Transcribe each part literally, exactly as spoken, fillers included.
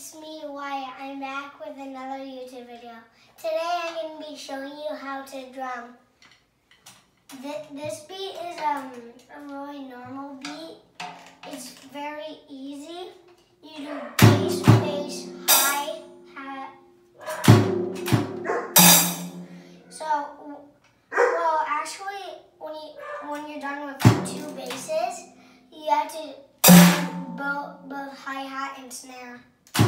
it's me, Wyatt. I'm back with another YouTube video. Today I'm going to be showing you how to drum. Th this beat is um, a really normal beat. It's very easy. You do bass, bass, hi, hat. So, well, actually, when you when you're done with two basses, you have to both both hi hat and snare.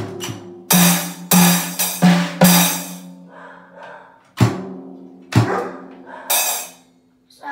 So.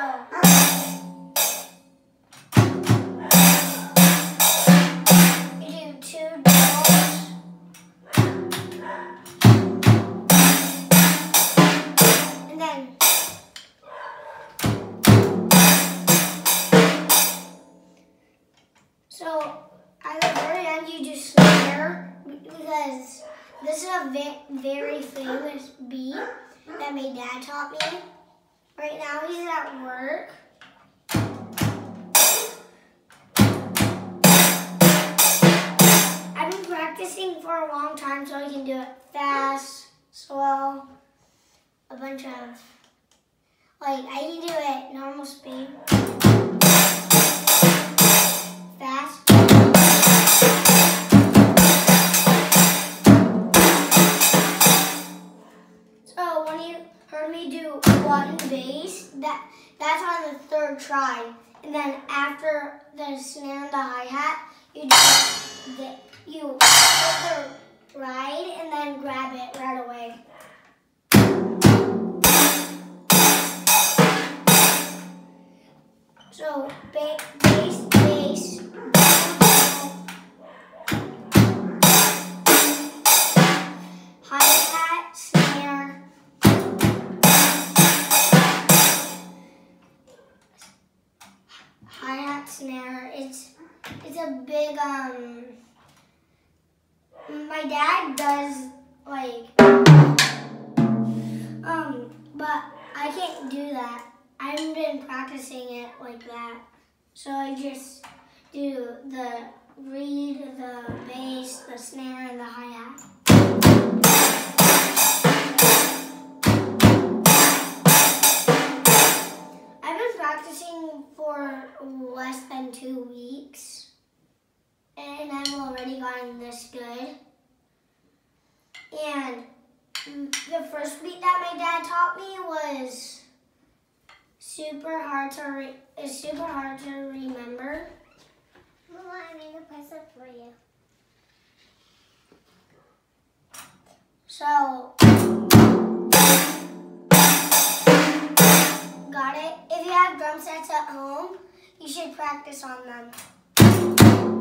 So, at the very end, you do snare, because this is a ve very famous beat that my dad taught me. Right now, he's at work. I've been practicing for a long time, so I can do it fast, slow, a bunch of, like, I can do it normal speed. Heard me do one bass, that that's on the third try, and then after the snare and the hi-hat, you do the, you hit the ride and then grab it right away. So ba bass, bass, hi-hat, snare. Hi-hat, snare. It's it's a big um. My dad does like um, but I can't do that. I haven't been practicing it like that, so I just do the reed, the bass, the snare, and the hi-hat. Practicing for less than two weeks, and I've already gotten this good. And the first beat that my dad taught me was super hard to re is super hard to remember. Mama, I made a present for you. So. Got it? If you have drum sets at home, you should practice on them.